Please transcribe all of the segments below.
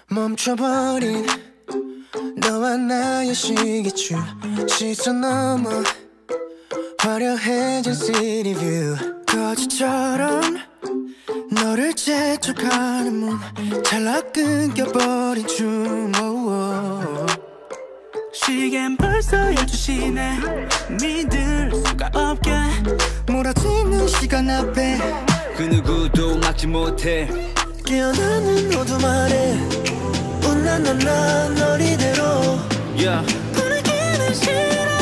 멈춰버린 너와 나의 시계추 시선 넘어 화려해진 시리뷰 거짓처럼 너를 재촉하는 문 찰나 끊겨버린 춤 시간 벌써 12시네 미들 수가 없게 몰아치는 시간 앞에 그 누구도 막지 못해 깨어나는 어둠 아래 운나나나 널 이대로 yeah. 보내기는 싫어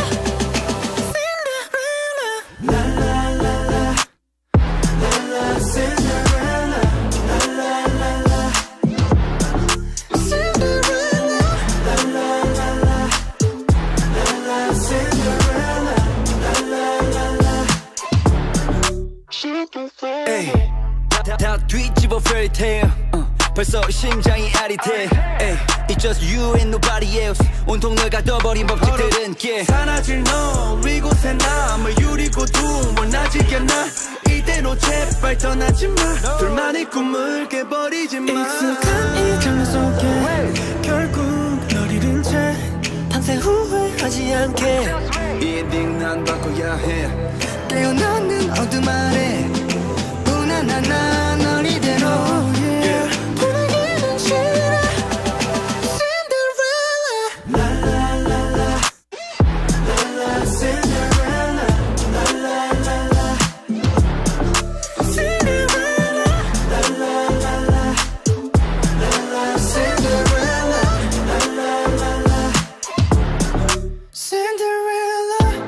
Cinderella 라라라라 Cinderella 라라라라 Cinderella 라라라라 라라 Cinderella 라라라라 에이 다 뒤집어 fairy tale 벌써 심장이 아릿해 It's just you and nobody else 온통 널 가둬버린 법칙들은 사라질 너 이곳에 남아 유리고도 원하지 않아 이대로 제발 떠나지 마 둘만의 꿈을 깨버리지 마 익숙한 이 장면 속에 결국 널 잃은 채 밤새 후회하지 않게 이 엔딩 난 바꿔야 해 깨어나는 어둠 아래 우나나나 널 이대로 보내기는 싫어 Cinderella 라라라라 라라 Cinderella 라라라라 Cinderella 라라라라 라라 Cinderella 라라라라 Cinderella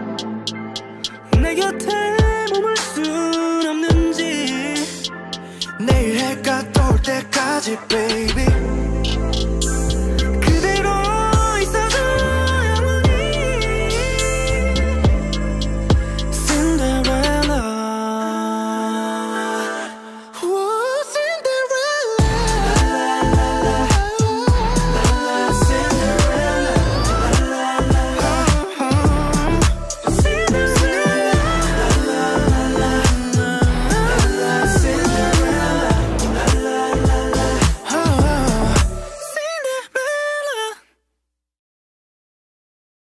내 곁에 머물 순 없는지 내일 해가 떠올 때까지 baby